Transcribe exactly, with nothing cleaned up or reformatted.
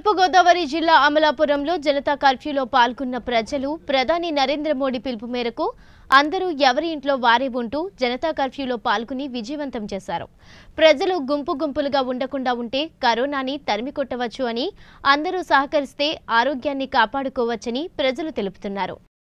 తూర్పు గోదావరి జిల్లా అమలాపురంలో జనతా కర్ఫ్యూలో పాల్గొన్న ప్రజలు ప్రధాని నరేంద్ర మోడీ పిలుపు మేరకు అందరూ ఎవరి ఇంట్లో వారే ఉంటూ జనతా కర్ఫ్యూలో పాల్గొని విజయవంతం చేశారు. ప్రజలు గుంపు గుంపులుగా ఉండకుండా ఉంటే కరోనాని తరిమికొట్టవచ్చు అని, అందరూ సహకరిస్తే ఆరోగ్యాన్ని కాపాడుకోవచ్చని ప్రజలు తెలుపుతున్నారు.